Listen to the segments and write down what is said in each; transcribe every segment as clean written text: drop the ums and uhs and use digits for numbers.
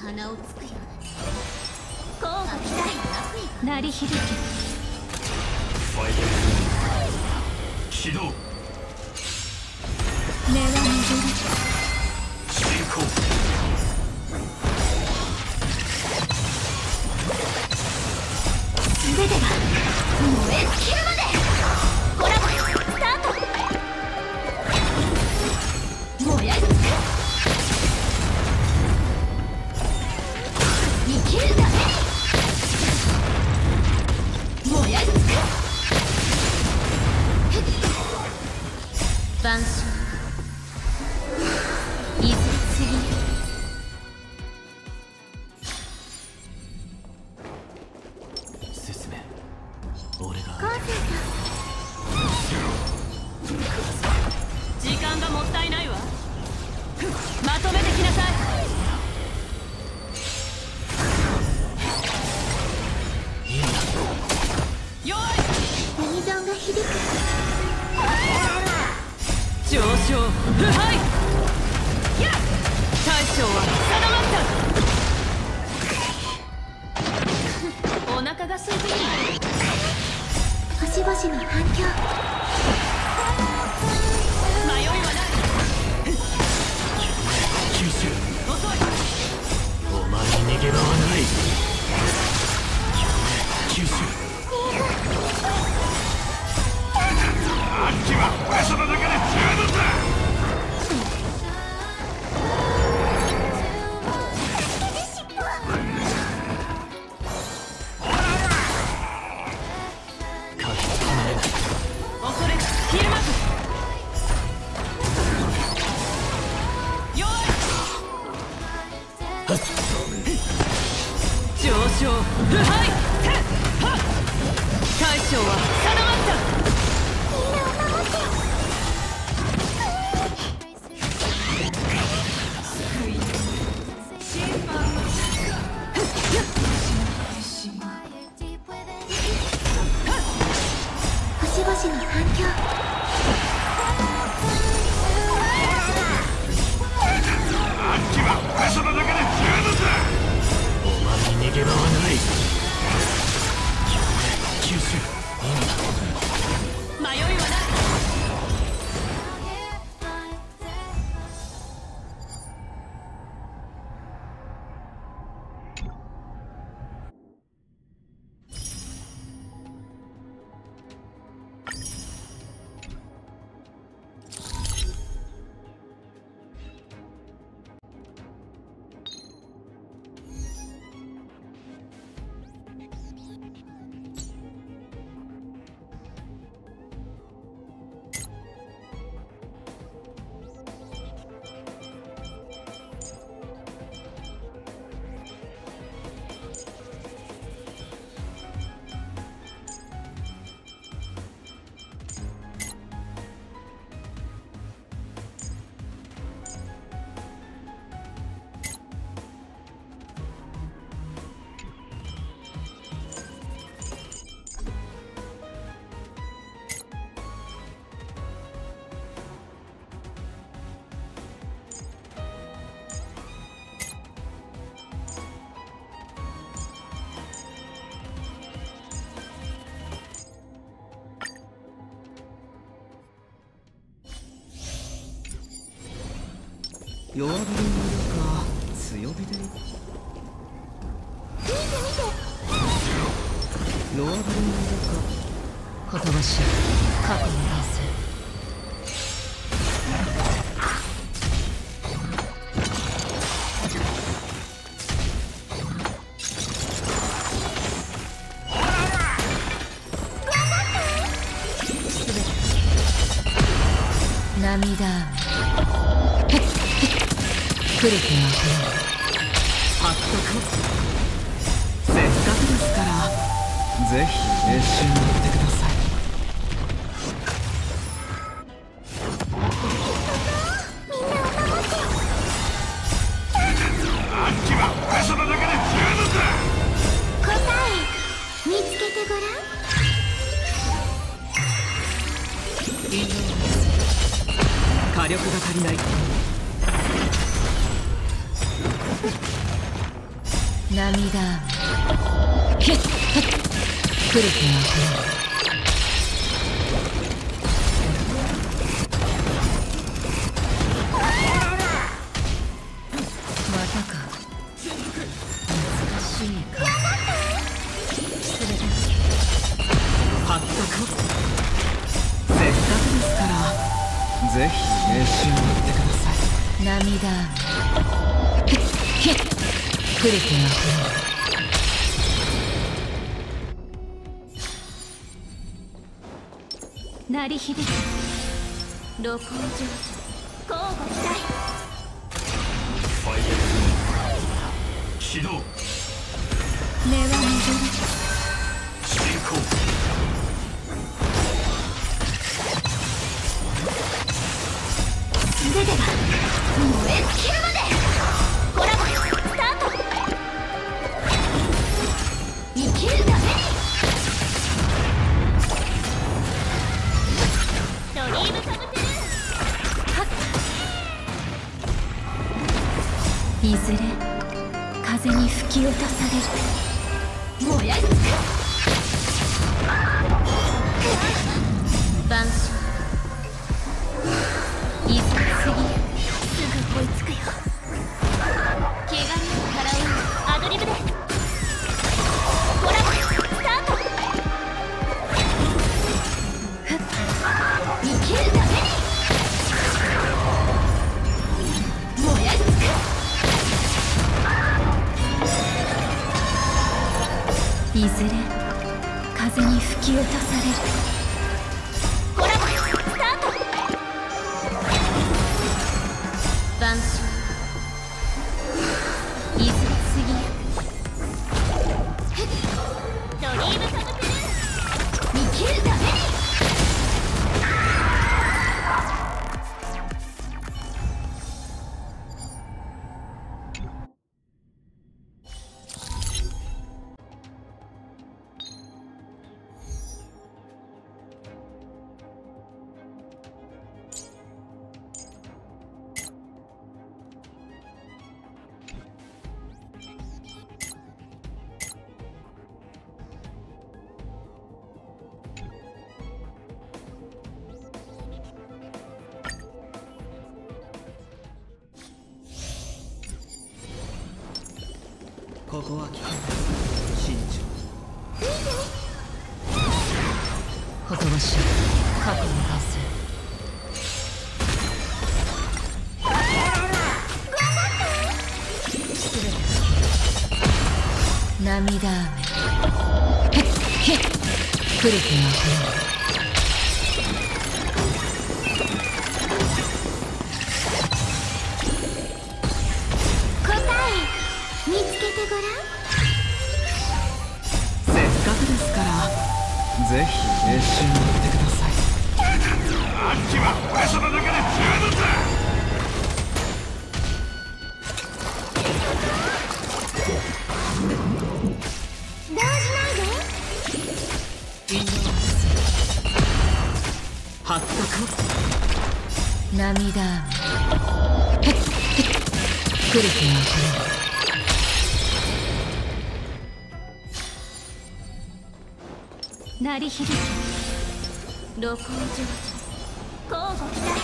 鼻をつくようだね。こうが期待鳴り響け。 ファイア起動。 根は巡る進行。 全てが燃え尽きるまで。コラボスタート。燃やし尽く生きるために。燃やし尽く晩鐘いずれ次に。 進め。俺が昴生時間がもったいないわ。まとめてきなさい。よい。 ユニゾンが響く。 上昇腐敗。大将は定まった。お腹が空いている。 星々の反響。 迷いはない。 吸収。 遅い。 お前に逃げ場はない。吸収。あっちは俺様だから十分だ。 恐れひるまず。よい。上昇腐敗。大将は定まった。 みんなを守って。星々の反響。 あっちは俺様だから十分だ。お前に逃げ場はない。吸収。 迷いはない。 弱火でいるか強火でいる。 見て見て。 弱火でいるかかたばしい過去の男性。涙触れてまくる。はっとく。せっかくですからぜひ熱心になってください。 みんなを守って。 あっちは俺様だから十分だ。 答え見つけてごらん。 以上です。火力が足りない。 涙雨ヒッハッ来る気が来る。またか。難しいか。全てはっとく。せっかくですからぜひ熱心になってください。 涙雨ヒッ来る気が来る。鳴り響く露光情緒交互期待。 ファイアー起動。 根は戻る。 進行。 全てが燃え尽きるまで。コラボスタート。生きるためにドリームサブトゥルー。はっいずれ風に吹き落とされる。燃やし尽く万象いざ過ぎる。すぐ追いつくよ。汚れを払うアドリブでコラボスタート。ふっ生きるために燃やし尽くいずれ風に吹き落とされる。コラボスタート。万象いずれ過ぎゆく。ドリームサブトゥルー。生きるためにここは危険。慎重に。 ほとばしい過去の完成。涙雨ヒッヒッ来る気が来る。見つけてごらん。 せっかくですからぜひ熱心になってください。 あっちは俺様だけで十分だ。 動じないで。 インドはっとく。 涙雨ヒッヒッ来る気が来る。鳴り響き露光情緒交互期待。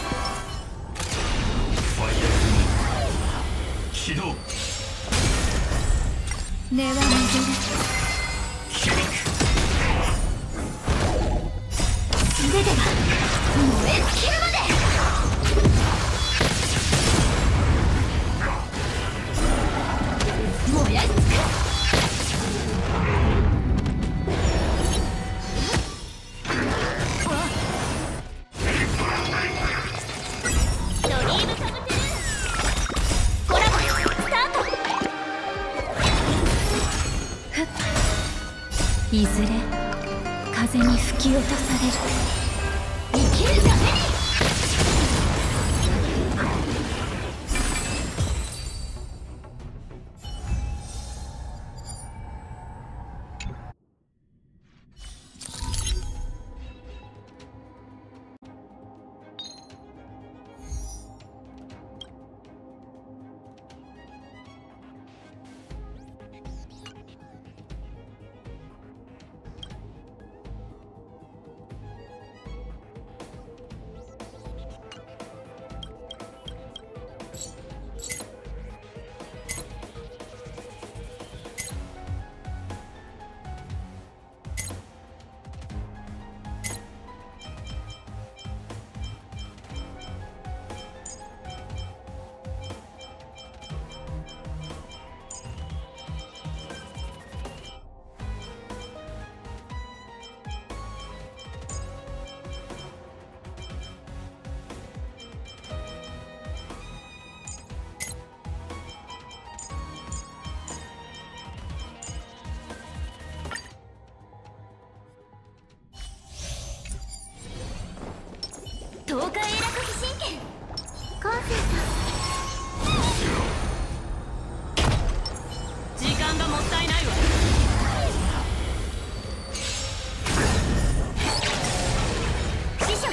ファイアー起動。 根は戻る。 響く。 全てが燃え尽きるまで。燃やし尽くドリームサブトゥルー。コラボスタート。ふっいずれ風に吹き落とされる。生きるために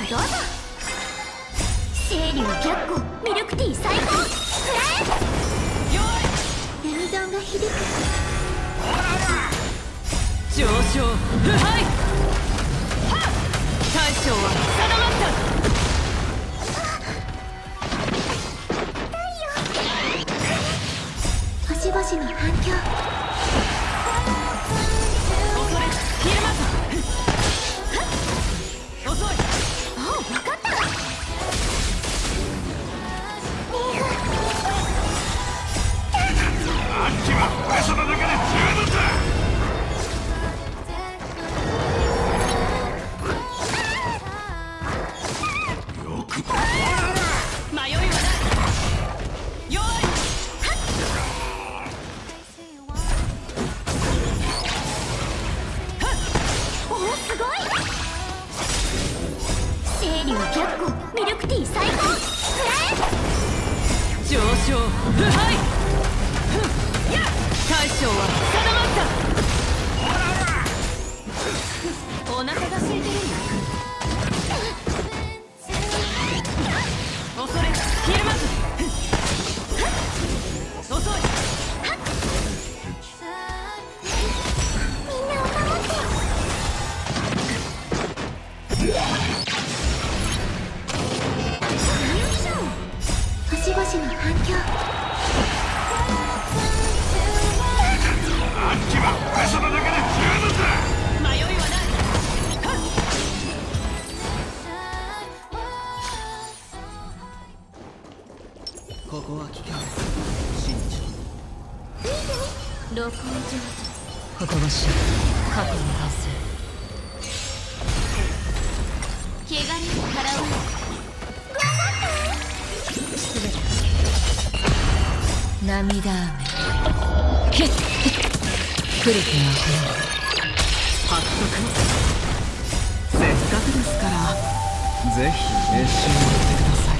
どうぞ。清流白虎ミルクティー最高。フライ闇ゾンが響く。 上昇腐敗。大将は定まった。 星々の反響。 恐れひるまず。遅い。 おう、分かった。 あっちは俺その中で十分だ。よく迷いはない。よい。 おお、すごい。清流白虎ミルクティー最高。フライ上昇腐敗。大将は定まった。お腹が空いてるんだ。恐れひるまず。遅い。 みんなを守って。星々の反響。 あっちは俺その中で十分だ。 迷いはない。 ここは危険です。慎重。 露光上ほとばしい過去の反省。 手。汚れを払おう。 涙雨けっプリティのはっとく。せっかくですからぜひ召し上がってください。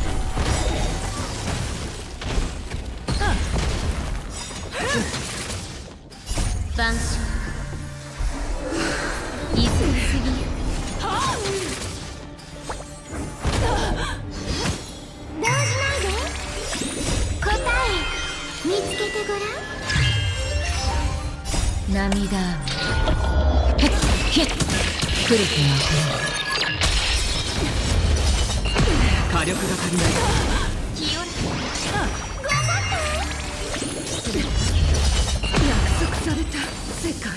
晩鐘いずれ過ぎゆ。動じないで。答え見つけてごらん。 涙雨けっプリティの火力が足りない。 清ら約束された世界。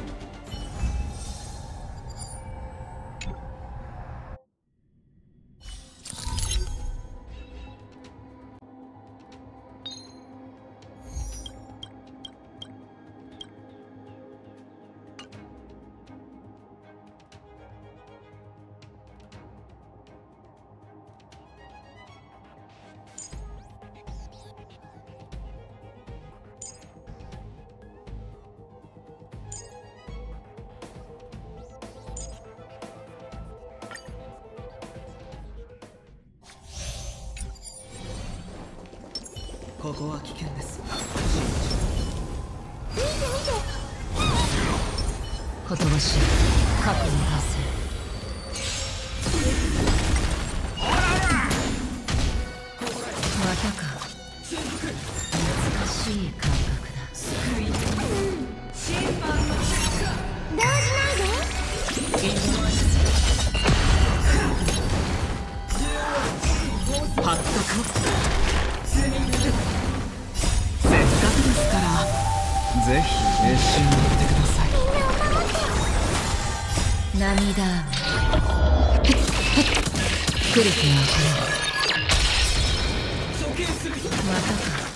ここは危険です。 ほとばしい過去の反省。またか。難しい感覚だ。 動じないで。 はっとく。せっかくですからぜひ召し上がってください。 涙雨プリティのまたか。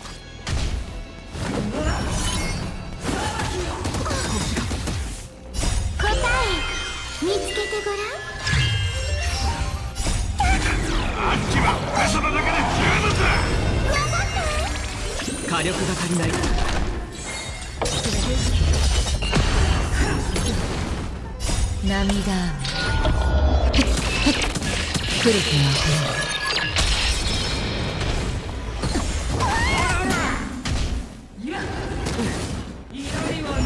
答え見つけてごらん。 あっちは俺その中で十分だ。 火力が足りない。 涙雨プリティの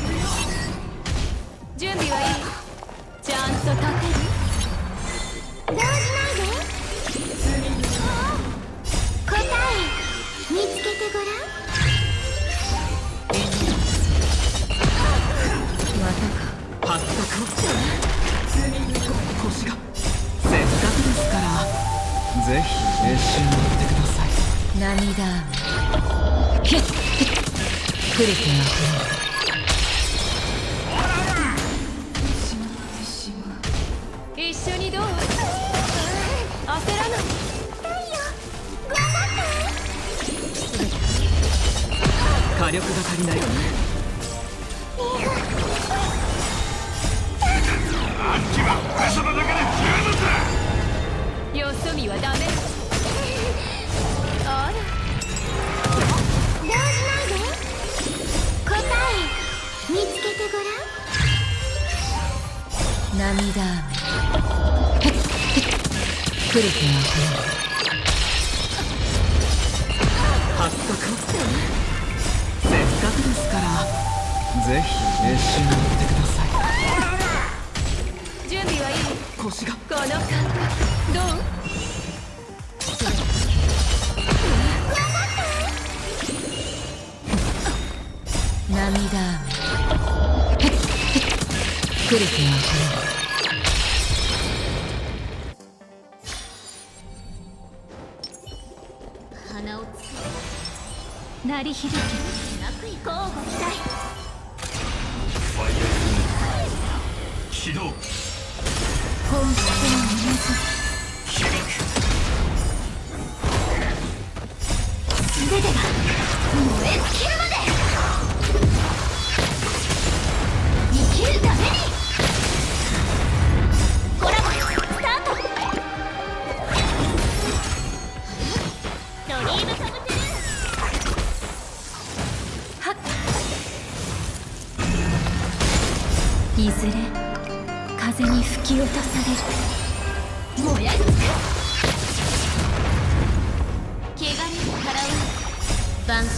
準備はいい。ちゃんと立てる。 動腰がせっかくですからぜひ召し上がってください。 涙雨ヒュッヒュッ来る気が来る。一緒にどう？焦らない。 火力が足りない。 あっちは嘘の中で十分だ。 よそ見はダメ。あら動じないで。答え見つけてごらん。涙雨来る気が来る。 はったかせっかくですからぜひ召し上がってください。 準備はいい？ 腰がこの感覚どう？ 涙雨来る気が来る。鼻をつけ鳴り響けなく交互期待。 ファイア起動。 本質の同開く。 じ全てが燃え尽きるまで生きるために。コラボスタート。ドリームサブトゥーはっ。いずれ風に吹き落とされる。燃やりつく。汚れを払う晩鐘。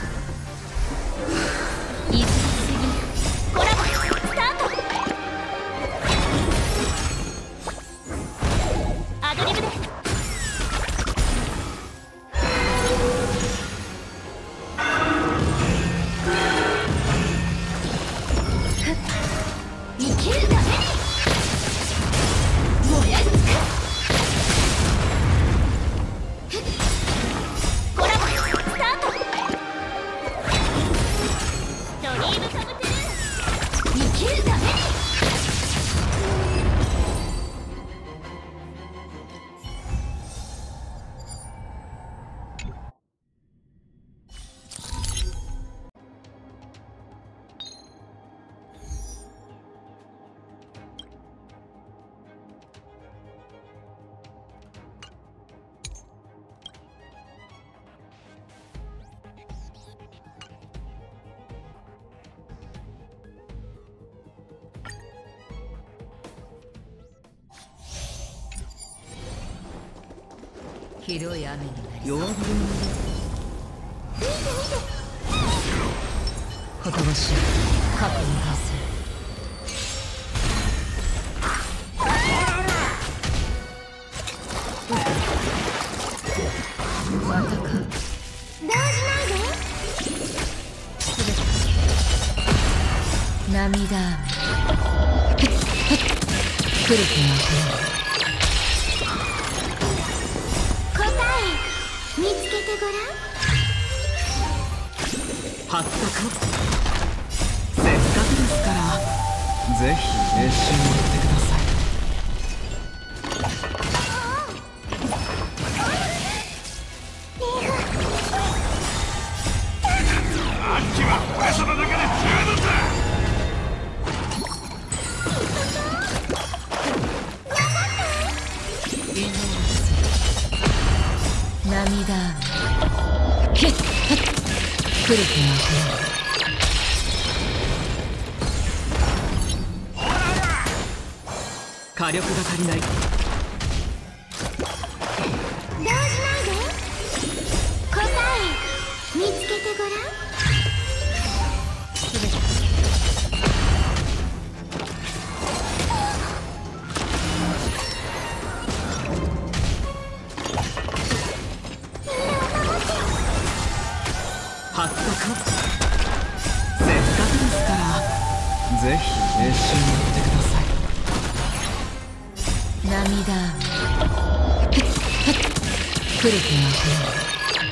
いずれ次コラボスタート。アドリブです。生きるために燃やりつく。コラボスタート。ドリームサブトゥー生きるために。ひどい雨になり弱火でほとばしい過去に反省。またか。動じないで。涙雨来る気が来る。答え見つけてごらん。 はったかせっかくですからぜひ召し上がってください。 あっちは嘘の中で十分だ。 涙雨ヒュッヒュッ来る気が来る。 火力が足りない。 動じないで。答え見つけてごらん。 はったかせっかくですからぜひ召し上がってください。 涙来る気がする。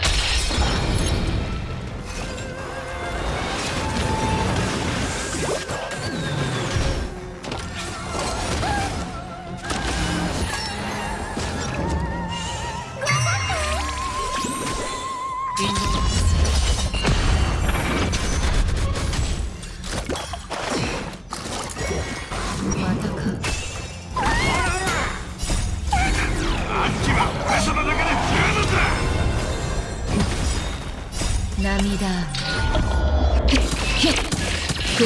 涙来る気がする。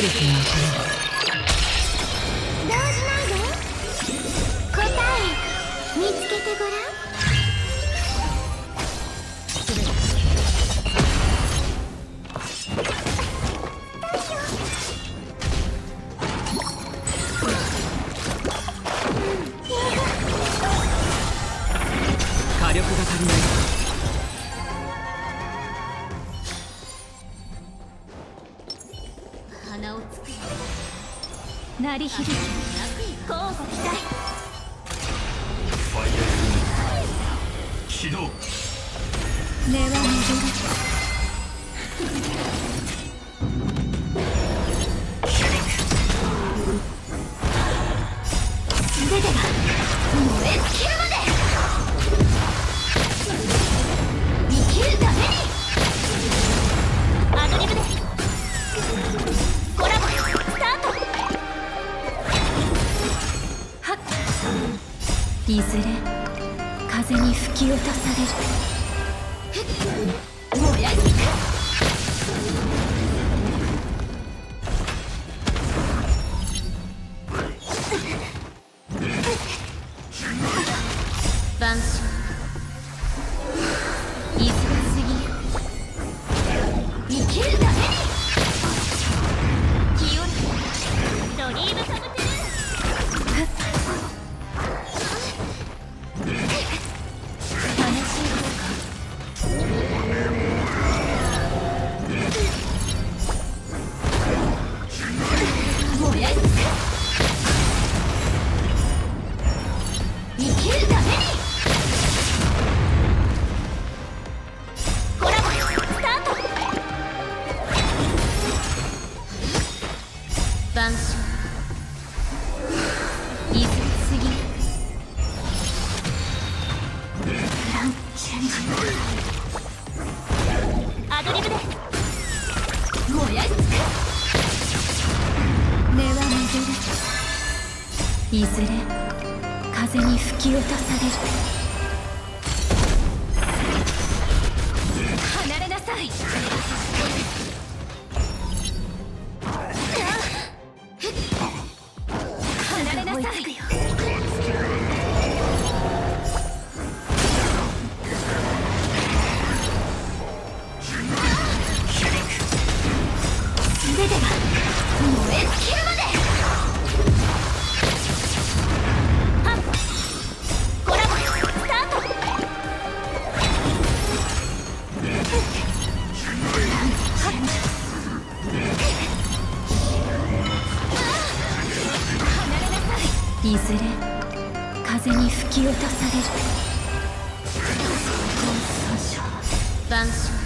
動じないで。答え見つけてごらん。 火力が足りない。 鼻をつく鳴り響き交互期待。 ファイアー起動。 根は戻る。全てが燃え尽きるまで生きるために。アドリブでコラボスタート。はっいずれ風に吹き落とされる。燃やしていく。晩鐘いずれ過ぎる。生きるために気を抜けドリームサブトゥーン。悲しい方か。燃やす生きるために。コラボスタート。晩鐘いずれ過ぎる。フランチェンジアドリブで燃やし尽く。根は巡る。いずれ風に吹き落とされる。離れなさい。離れなさい。全てが燃え尽きるまで。はっコラボスタート。離れなさい。いずれ風に吹き落とされる。晩鐘